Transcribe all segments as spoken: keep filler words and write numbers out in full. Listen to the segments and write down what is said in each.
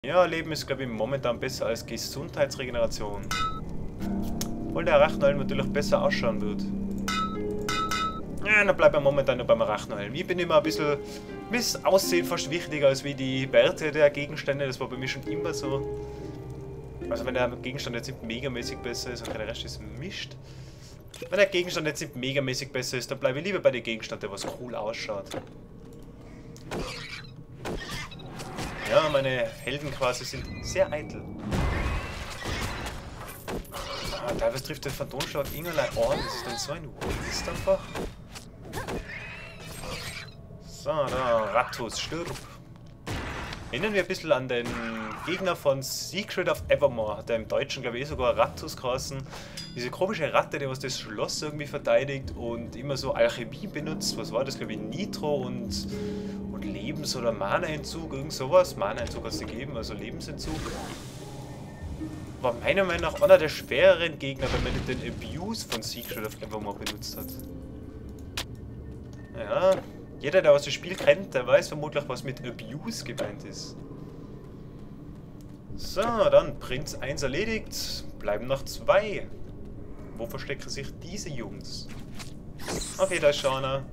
Ja, Leben ist, glaube ich, momentan besser als Gesundheitsregeneration. Obwohl der Arachnohelm natürlich besser ausschauen wird. Ja, dann bleibt er momentan nur beim Arachnohelm. Ich bin immer ein bisschen... Mir ist Aussehen fast wichtiger als wie die Werte der Gegenstände. Das war bei mir schon immer so. Also wenn der Gegenstand jetzt nicht megamäßig besser ist, okay, der Rest ist mischt. Wenn der Gegenstand jetzt nicht megamäßig besser ist, dann bleibe ich lieber bei dem Gegenstand, der was cool ausschaut. Ja, meine Helden quasi sind sehr eitel. Ah, teilweise trifft der Phantomschlag irgendein Orden. Das ist dann so ein Waste einfach. So, da, Rattus, stirb. Erinnern wir ein bisschen an den Gegner von Secret of Evermore. Hat er im Deutschen, glaube ich, sogar Rattus geheißen. Diese komische Ratte, die was das Schloss irgendwie verteidigt und immer so Alchemie benutzt. Was war das, glaube ich, Nitro und, und Lebens- oder Mana-Entzug, irgend sowas. Mana-Entzug hat es gegeben, also Lebensentzug. War meiner Meinung nach einer der schwereren Gegner, wenn man nicht den Abuse von Secret of Evermore benutzt hat. Ja, jeder, der was das Spiel kennt, der weiß vermutlich, was mit Abuse gemeint ist. So, dann Prinz eins erledigt. Bleiben noch zwei. Wo verstecken sich diese Jungs? Okay, da ist schon einer.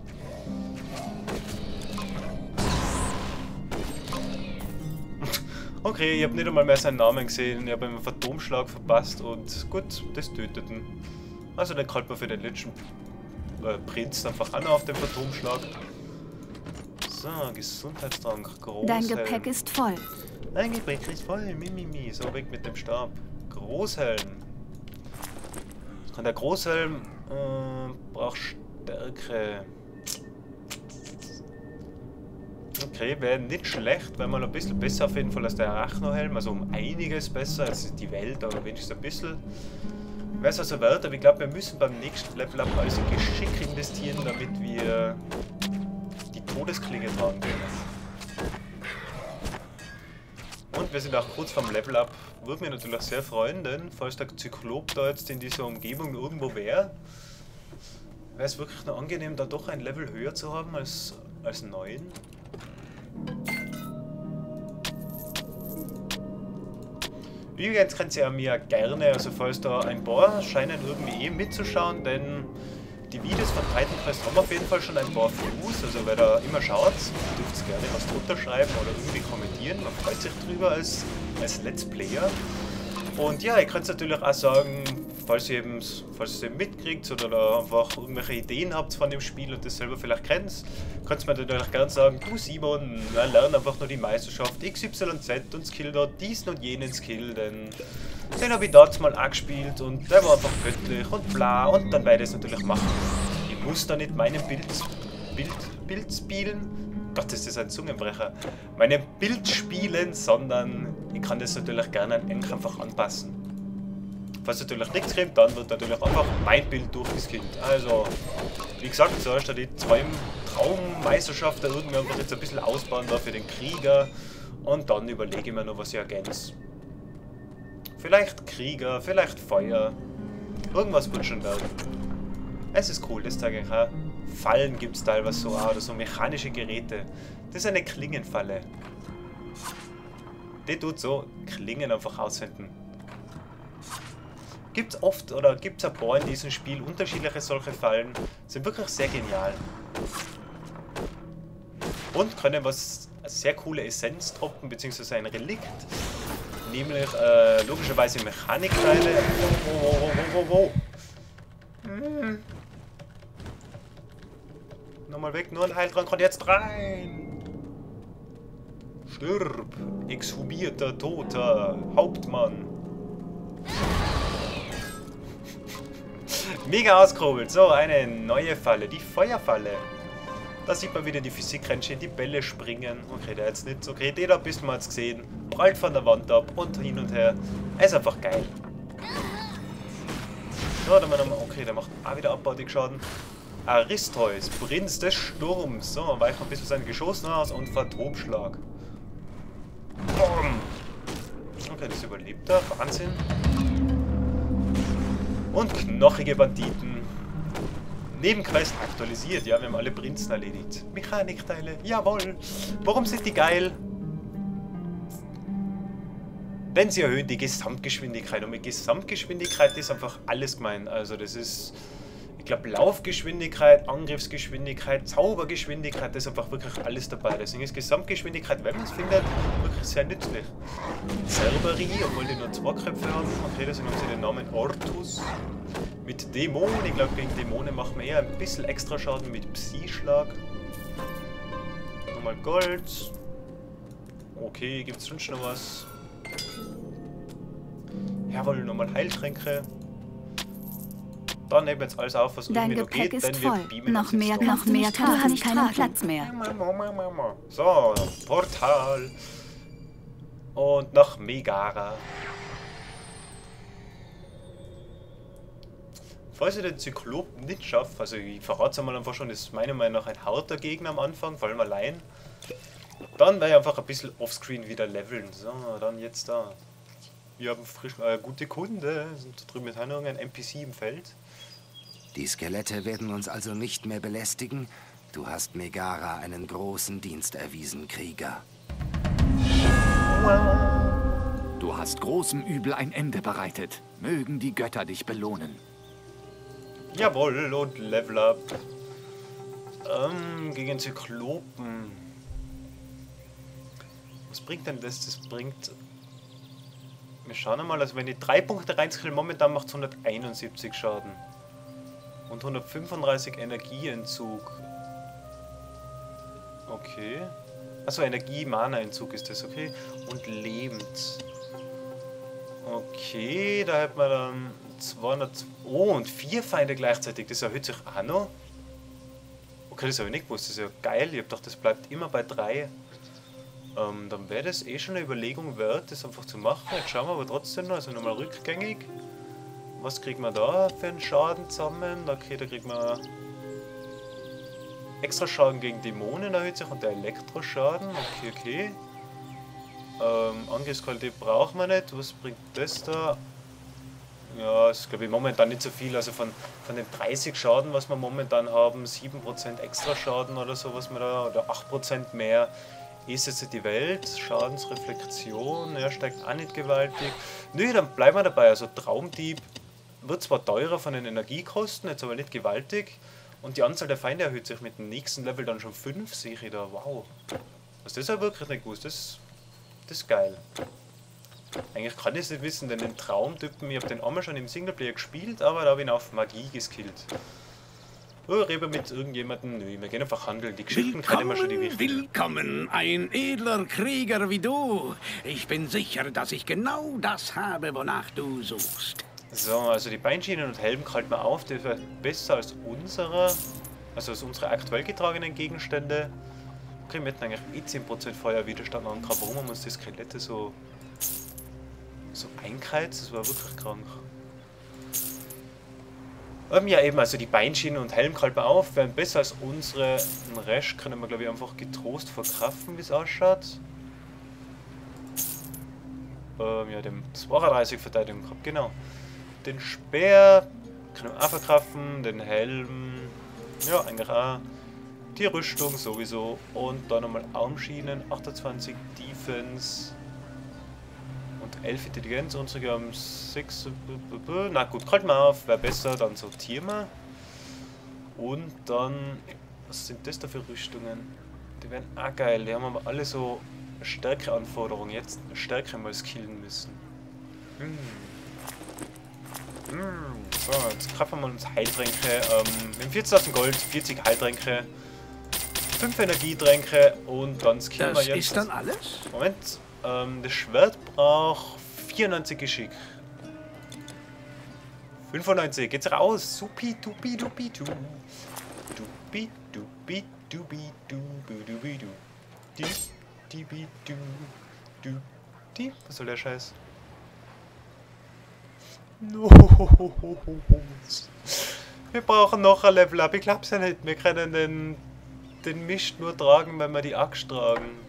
Okay, ich habe nicht einmal mehr seinen Namen gesehen. Ich habe einen Phantomschlag verpasst und gut, das töteten. Also dann kalt man für den letzten äh, Prinz einfach an auf den Phantomschlag. So, Gesundheitstrank, Großhelm. Dein Gepäck ist voll. Dein Gepäck ist voll, mimimi. So, weg mit dem Stab. Großhelm. Was kann der Großhelm? Äh, braucht Stärke. Okay, wäre nicht schlecht, wäre mal ein bisschen besser auf jeden Fall als der Arachnohelm. Also um einiges besser als die Welt, aber wenigstens ein bisschen. Wäre es also wert, aber ich glaube, wir müssen beim nächsten Level Up alles in Geschick investieren, damit wir die Todesklinge tragen können. Und wir sind auch kurz vorm Level Up. Würde mich natürlich sehr freuen, denn falls der Zyklop da jetzt in dieser Umgebung irgendwo wäre, wäre es wirklich noch angenehm, da doch ein Level höher zu haben als, als neun. Übrigens könnt ihr mir gerne, also falls da ein paar scheinen irgendwie eh mitzuschauen, denn die Videos von Titan Quest haben auf jeden Fall schon ein paar Views, also wer da immer schaut, dürft es gerne was drunter schreiben oder irgendwie kommentieren, man freut sich drüber als, als Let's Player. Und ja, ihr könnt natürlich auch sagen, falls ihr eben, falls ihr mitkriegt oder da einfach irgendwelche Ideen habt von dem Spiel und das selber vielleicht kennt, könnt ihr mir natürlich gerne sagen, du Simon, ja, lern einfach nur die Meisterschaft X Y Z und skill dort diesen und jenen Skill, denn den habe ich dort mal angespielt und der war einfach göttlich und bla und dann werde ich es natürlich machen. Ich muss da nicht meinen Bild, Bild, Bild spielen. Gott, ist das ein Zungenbrecher. Meine Bild spielen, sondern ich kann das natürlich gerne einfach anpassen. Falls natürlich nichts kommt, dann wird natürlich einfach mein Bild durchgeskillt. Also, wie gesagt, zuerst die zwei Traummeisterschaften irgendwie einfach jetzt ein bisschen ausbauen da für den Krieger und dann überlege ich mir noch, was ich ergänze. Vielleicht Krieger, vielleicht Feuer. Irgendwas wird schon werden. Es ist cool, das zeige ich auch. Fallen gibt es teilweise so auch, oder so mechanische Geräte. Das ist eine Klingenfalle. Die tut so Klingen einfach aussenden. Gibt es oft oder gibt es ein paar in diesem Spiel unterschiedliche solche Fallen. Sind wirklich sehr genial. Und können was sehr coole Essenz droppen, beziehungsweise ein Relikt. Nämlich äh, logischerweise Mechanikteile. Oh, oh, oh, oh, oh, oh. Hm. Nochmal weg, nur ein Heiltrank und jetzt rein! Stirb, exhumierter, toter Hauptmann. Mega ausgehobelt. So, eine neue Falle, die Feuerfalle. Da sieht man wieder die Physikrennchen, die Bälle springen. Okay, der jetzt nicht so. Okay, der da ein bisschen mal jetzt gesehen. Prallt von der Wand ab und hin und her. Er ist einfach geil. So, dann haben wir, okay, der macht auch wieder abartig Schaden. Aristheus, Prinz des Sturms. So, weicht ein bisschen sein Geschoss aus und Phantomschlag. Boom. Okay, das überlebt er. Wahnsinn. Und knochige Banditen. Nebenquest aktualisiert. Ja, wir haben alle Prinzen erledigt. Mechanikteile, jawohl. Warum sind die geil? Denn sie erhöhen die Gesamtgeschwindigkeit. Und mit Gesamtgeschwindigkeit ist einfach alles gemeint. Also das ist, ich glaube, Laufgeschwindigkeit, Angriffsgeschwindigkeit, Zaubergeschwindigkeit, das ist einfach wirklich alles dabei. Deswegen ist Gesamtgeschwindigkeit, wenn man es findet, wirklich sehr nützlich. Cerberus, obwohl die nur zwei Köpfe haben. Okay, deswegen haben sie den Namen Ortus. Mit Dämonen, ich glaube, gegen Dämonen machen wir eher ein bisschen extra Schaden mit Psi-Schlag. Nochmal Gold. Okay, gibt es sonst noch was? Jawohl, nochmal Heiltränke. Dann nehmen wir jetzt alles auf, was Dein irgendwie noch Gepäck geht, ist denn wir voll. beamen Noch uns jetzt mehr, doch. noch mehr, du hast keinen Platz mehr. So, Portal. Und nach Megara. Falls ich den Zyklopen nicht schaffe, also ich verrate es einmal einfach schon, das ist meiner Meinung nach ein harter Gegner am Anfang, vor allem allein. Dann werde ich einfach ein bisschen offscreen wieder leveln. So, dann jetzt da. Wir haben frisch, äh, gute Kunde, sind drüben mit Handlung ein N P C im Feld. Die Skelette werden uns also nicht mehr belästigen. Du hast Megara einen großen Dienst erwiesen, Krieger. Du hast großem Übel ein Ende bereitet. Mögen die Götter dich belohnen. Jawohl, und Level Up. Ähm, gegen Zyklopen. Was bringt denn das? Das bringt... Wir schauen mal, also wenn die drei Punkte reinskillen, momentan macht es hunderteinundsiebzig Schaden. Und hundertfünfunddreißig Energieentzug. Okay. Achso, Energie-Mana-Entzug ist das, okay. Und lebend. Okay, da hat man dann zweihundert... Oh, und vier Feinde gleichzeitig. Das erhöht sich auch noch. Okay, das habe ich nicht gewusst. Das ist ja geil. Ich habe gedacht, das bleibt immer bei drei. Ähm, dann wäre das eh schon eine Überlegung wert, das einfach zu machen. Jetzt schauen wir aber trotzdem noch, also nochmal rückgängig. Was kriegt man da für einen Schaden zusammen? Okay, da kriegt man extra Schaden gegen Dämonen erhöht sich und der Elektroschaden. Okay, okay. Ähm, Angriffsqualität braucht man nicht. Was bringt das da? Ja, ist glaube ich momentan nicht so viel. Also von, von den dreißig Schaden, was wir momentan haben, sieben Prozent extra Schaden oder so, was wir da, oder acht Prozent mehr. Ist jetzt die Welt, Schadensreflexion, er steigt auch nicht gewaltig. Nö, dann bleiben wir dabei. Also Traumdieb wird zwar teurer von den Energiekosten, jetzt aber nicht gewaltig. Und die Anzahl der Feinde erhöht sich mit dem nächsten Level dann schon fünf, sehe ich da. Wow. Was das ja wirklich nicht gewusst, das, das ist geil. Eigentlich kann ich es nicht wissen, denn den Traumtypen, ich habe den einmal schon im Singleplayer gespielt, aber da habe ich ihn auf Magie geskillt. Oh, reden mit irgendjemandem? Nö, wir gehen einfach handeln. Die Geschichten kennen immer schon die wichtigen. Willkommen, ein edler Krieger wie du. Ich bin sicher, dass ich genau das habe, wonach du suchst. So, also die Beinschienen und Helm halten wir auf. Das wäre besser als unsere, also als unsere aktuell getragenen Gegenstände. Okay, wir hätten eigentlich eh zehn Prozent Feuerwiderstand angehabt. Warum haben wir uns die Skelette so, so einkreizt? Das war wirklich krank. Ähm, ja eben, also die Beinschienen und Helm halten wir auf, werden besser als unsere. Den Rest können wir glaube ich einfach getrost verkraften, wie es ausschaut. Ähm, ja, dem zweiunddreißig Verteidigung gehabt, genau. Den Speer können wir auch verkraften, den Helm, ja eigentlich auch. Die Rüstung sowieso und dann nochmal Armschienen, achtundzwanzig Defense. Und elf Intelligenz, unsere haben sechs. Na gut, halten wir auf, wäre besser, dann sortieren wir. Und dann, was sind das da für Rüstungen? Die wären auch geil, die haben aber alle so Stärkeanforderungen, jetzt Stärke mal skillen müssen. Hm. Hm. So, jetzt kaufen wir uns Heiltränke. Ähm, mit vierzigtausend Gold, vierzig Heiltränke, fünf Energietränke und dann skillen wir jetzt. Das ist dann alles? Moment. Ähm, das Schwert braucht vierundneunzig Geschick. fünfundneunzig, geht's raus. Supi, dupi, dupi, du. Dupi, dupi, dupi, dupi, dupi, du. Die, dupi, du, du, die. Was soll der Scheiß? No. Wir brauchen noch ein Level Up. Ich glaub's ja nicht. Wir können den, den Mist nur tragen, wenn wir die Axt tragen.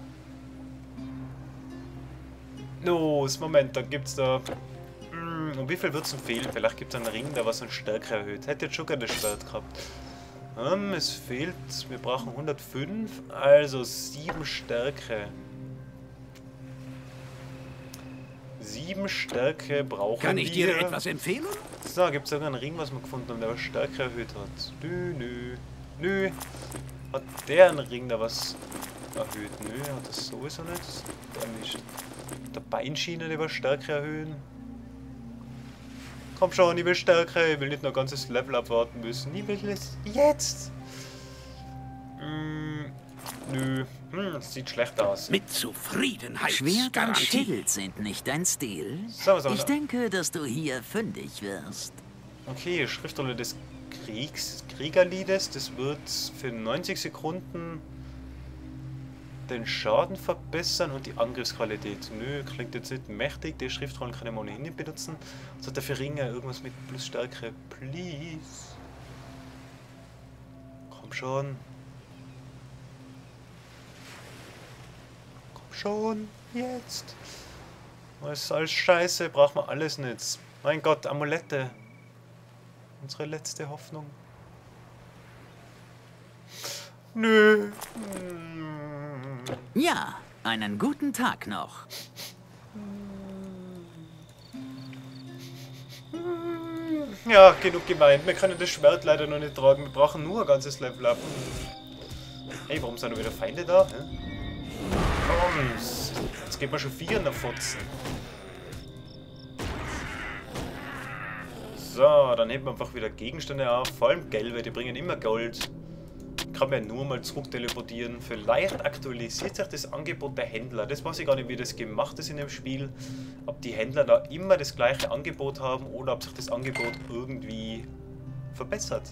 Los, Moment, dann gibt's da... Mm, und wie viel wird's denn fehlen? Vielleicht gibt's einen Ring, der was an Stärke erhöht. Hätte jetzt schon gerne das Schwert gehabt. Um, es fehlt... Wir brauchen hundertfünf, also sieben Stärke. Sieben Stärke brauchen wir. Kann ich dir etwas empfehlen? So, gibt es sogar einen Ring, was wir gefunden haben, der was Stärke erhöht hat. Nö, nö, nö. Hat der einen Ring, der was erhöht? Nö, hat das sowieso nicht. Der nicht. Der Beinschiene, die was Stärke erhöhen. Komm schon, ich will Stärke. Ich will nicht noch ein ganzes Level abwarten müssen. Ich will es jetzt. Hm, nö. Hm, das sieht schlecht aus. Mit Zufriedenheit. Schwert und Schild sind nicht dein Stil. So, was auch Ich noch. denke, dass du hier fündig wirst. Okay, Schriftrolle des Kriegs, Kriegerliedes. Das wird für neunzig Sekunden den Schaden verbessern und die Angriffsqualität. Nö, klingt jetzt nicht mächtig. Die Schriftrollen kann ich mal ohnehin nicht benutzen. Was hat der für Ringe? Irgendwas mit plus Stärke. Please. Komm schon. Komm schon. Jetzt. Das ist alles scheiße. Braucht man alles nicht. Mein Gott, Amulette. Unsere letzte Hoffnung. Nö. Ja, einen guten Tag noch. Ja, genug gemeint. Wir können das Schwert leider noch nicht tragen. Wir brauchen nur ein ganzes Level up. Hey, warum sind noch wieder Feinde da? Hä? Komm, jetzt geht man schon vier nach Fotzen. So, dann heben wir einfach wieder Gegenstände auf. Vor allem gelbe, die bringen immer Gold. Kann man ja nur mal zurück teleportieren. Vielleicht aktualisiert sich das Angebot der Händler. Das weiß ich gar nicht, wie das gemacht ist in dem Spiel. Ob die Händler da immer das gleiche Angebot haben oder ob sich das Angebot irgendwie verbessert.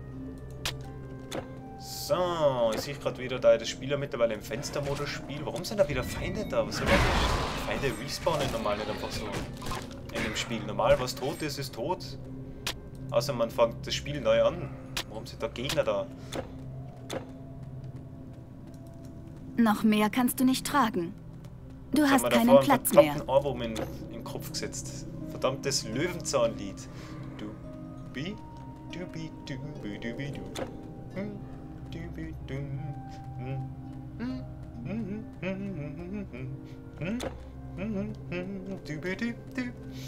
So, ich sehe gerade wieder, da ich das Spiel ja mittlerweile im Fenstermodus spiele. Warum sind da wieder Feinde da? Was soll das? Feinde respawnen normal nicht einfach so in dem Spiel. Normal, was tot ist, ist tot. Außer man fängt das Spiel neu an. Warum sind da Gegner da? Noch mehr kannst du nicht tragen. Du Jetzt hast haben wir keinen davor Platz einen mehr. verdammten Ohrwurm in, in den Kopf gesetzt. Verdammtes Löwenzahnlied. Du bi du bi du bi du bi du. Hm, du bi du. Hm, hm, hm, hm, hm, hm, hm, hm, du bi du du.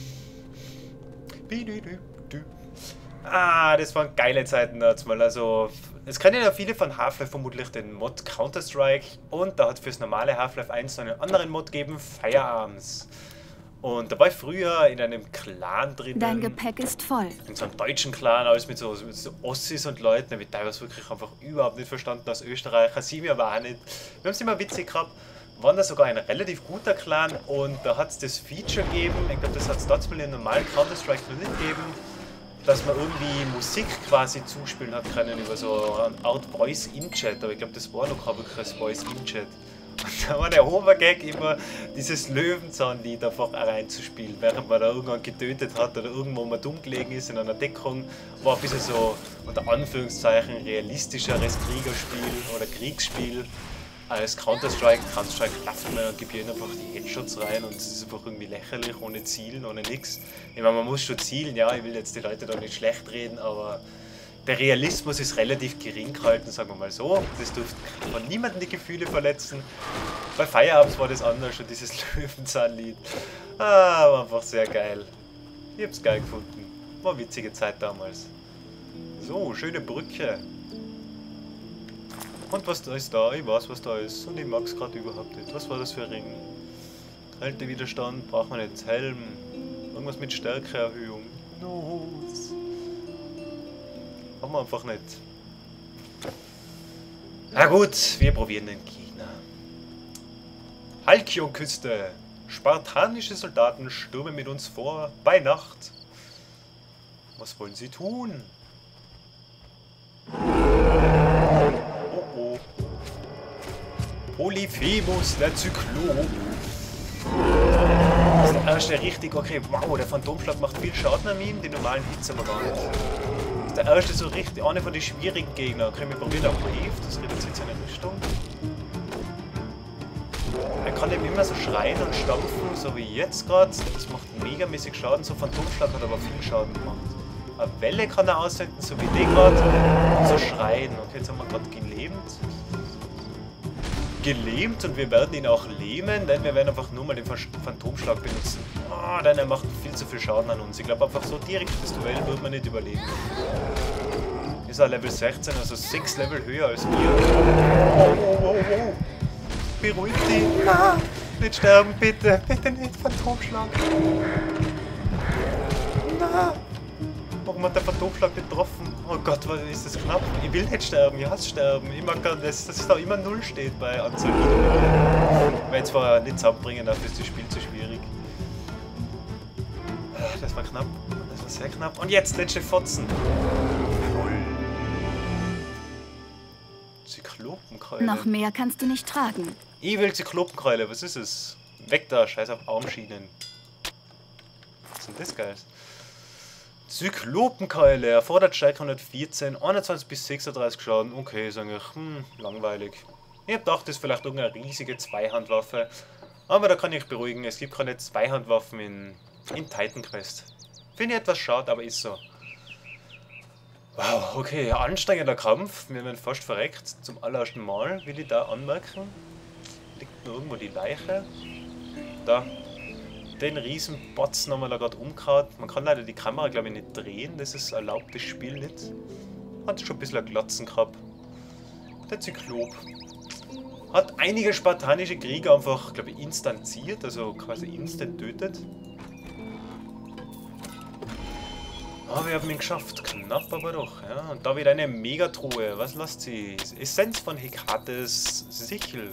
Bi du du du. Ah, das waren geile Zeiten damals mal. Also, es kennen ja viele von Half-Life vermutlich den Mod Counter-Strike und da hat es fürs normale Half-Life eins noch einen anderen Mod gegeben, Firearms. Und da war ich früher in einem Clan drin. Dein Gepäck ist voll. In so einem deutschen Clan, alles mit so, mit so Ossis und Leuten, die teilweise wirklich einfach überhaupt nicht verstanden als Österreicher, sie mir aber auch nicht. Wir haben es immer witzig gehabt. Waren da sogar ein relativ guter Clan und da hat es das Feature gegeben, ich glaube, das hat es damals mal im normalen Counter-Strike noch nicht gegeben, dass man irgendwie Musik quasi zuspielen hat können über so eine Art Voice-In-Chat, aber ich glaube, das war noch kein wirkliches Voice-In-Chat. Und da war der Obergag immer, dieses Löwenzahnlied einfach reinzuspielen, während man da irgendwann getötet hat oder irgendwo mal dumm gelegen ist in einer Deckung. War ein bisschen so, unter Anführungszeichen, realistischeres Kriegerspiel oder Kriegsspiel als Counter-Strike. Counter-Strike klafft man und gibt hier einfach die Headshots rein und es ist einfach irgendwie lächerlich, ohne Zielen, ohne nix. Ich meine, man muss schon zielen, ja, ich will jetzt die Leute da nicht schlecht reden, aber der Realismus ist relativ gering gehalten, sagen wir mal so. Das dürfte von niemandem die Gefühle verletzen. Bei Firearms war das anders und dieses Löwenzahnlied. Ah, war einfach sehr geil. Ich hab's geil gefunden. War eine witzige Zeit damals. So, schöne Brücke. Und was da ist da? Ich weiß, was da ist. Und ich mag es gerade überhaupt nicht. Was war das für ein Ring? Kältewiderstand, braucht man nicht. Helm. Irgendwas mit Stärkeerhöhung. Nos. Haben wir einfach nicht. Na gut, wir probieren den Gegner. Halkion-Küste. Spartanische Soldaten stürmen mit uns vor bei Nacht. Was wollen sie tun? Oh oh. Polyphemus, der Zyklop. Das ist der erste richtig, okay, wow, der Phantomschlag macht viel Schaden an ihm, die normalen Hits aber gar nicht. Das ist der erste so richtig, einer von den schwierigen Gegnern. Okay, wir probieren auch Wave, das reduziert seine Rüstung. Er kann eben immer so schreien und stampfen, so wie jetzt gerade. Das macht megamäßig Schaden, so Phantomschlag hat aber viel Schaden gemacht. Eine Welle kann er aussenden, so wie die gerade. So schreien. Okay, jetzt haben wir gerade gelebend. gelähmt und wir werden ihn auch lähmen, denn wir werden einfach nur mal den Phantomschlag benutzen. Oh, denn er macht viel zu viel Schaden an uns. Ich glaube einfach so direkt das Duell wird man nicht überleben. Ist er Level sechzehn, also sechs Level höher als wir. Oh, oh, oh, oh. Beruhig dich. Ah, nicht sterben, bitte. Bitte nicht, Phantomschlag. Na. Warum hat der Phantomschlag nicht getroffen? Oh Gott, was ist das knapp? Ich will nicht sterben, ich hasse sterben. Ich mag gar nicht, dass es da immer null steht bei Anzahl Wiederholungen. Weil zwar nicht zusammenbringen, dafür ist das Spiel zu schwierig. Das war knapp. Das war sehr knapp. Und jetzt letzte Fotzen. Zyklopenkeule. Noch mehr kannst du nicht tragen. Ich will Zyklopenkeule, was ist es? Weg da, scheiß auf Armschienen. Was ist denn das geil? Zyklopenkeule, erfordert Stärke hundertvierzehn, einundzwanzig bis sechsunddreißig Schaden. Okay, ist eigentlich hm, langweilig. Ich hab gedacht, das ist vielleicht irgendeine riesige Zweihandwaffe. Aber da kann ich beruhigen, es gibt keine Zweihandwaffen in, in Titan Quest. Finde ich etwas schade, aber ist so. Wow, okay, anstrengender Kampf. Wir werden fast verreckt. Zum allerersten Mal will ich da anmerken. Liegt nur irgendwo die Leiche. Da. Den riesen Botzen haben wir da gerade umgehauen. Man kann leider die Kamera, glaube ich, nicht drehen. Das ist erlaubt, das Spiel nicht. Hat schon ein bisschen Glatzen gehabt. Der Zyklop. Hat einige spartanische Krieger einfach, glaube ich, instanziert. Also quasi instant tötet. Aber wir haben ihn geschafft. Knapp, aber doch. Ja. Und da wieder eine Megatruhe. Was lasst sie? Essenz von Hekates Sichel.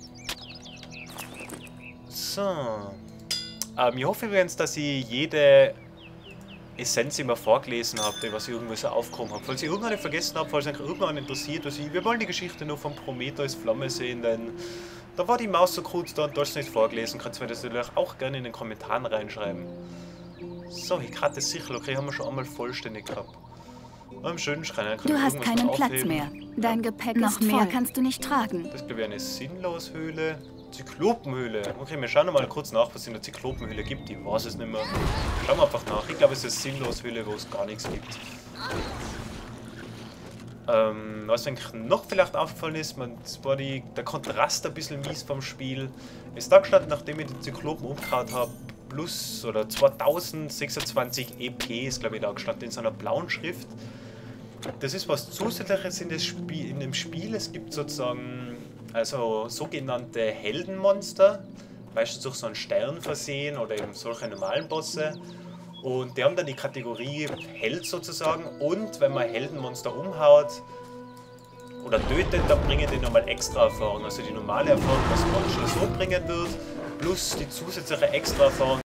So. Ähm, ich hoffe übrigens, dass ich jede Essenz immer vorgelesen habe, was ich irgendwo so aufgekommen habe. Falls ich irgendeine vergessen habe, falls euch irgendeinen interessiert, also ich, wir wollen die Geschichte nur von Prometheus Flamme sehen, denn da war die Maus so kurz da und du hast es nicht vorgelesen. Kannst du mir das natürlich auch gerne in den Kommentaren reinschreiben. So, Hekates Sichel, okay, haben wir schon einmal vollständig gehabt. Am schönen Schrein. Du hast keinen Platz mehr. Dein Gepäck noch ist voll. Mehr kannst du nicht tragen. Das ist, glaube ich, eine Sinnloshöhle. Zyklopenhöhle. Okay, wir schauen mal kurz nach, was es in der Zyklopenhöhle gibt. Ich weiß es nicht mehr. Schauen wir einfach nach. Ich glaube, es ist eine Sinnloshöhle, wo es gar nichts gibt. Ähm, was mir noch vielleicht aufgefallen ist, man, das war die, der Kontrast ein bisschen mies vom Spiel. Es ist da gestanden, nachdem ich den Zyklopen umgehauen habe, plus oder zweitausendsechsundzwanzig E P ist, glaube ich, da gestanden in so einer blauen Schrift. Das ist was Zusätzliches in, das Spiel, in dem Spiel. Es gibt sozusagen also sogenannte Heldenmonster, meistens durch so einen Stern versehen oder eben solche normalen Bosse. Und die haben dann die Kategorie Held sozusagen. Und wenn man Heldenmonster umhaut oder tötet, dann bringen die nochmal extra Erfahrung. Also die normale Erfahrung, was Monster so bringen wird, plus die zusätzliche extra Erfahrung,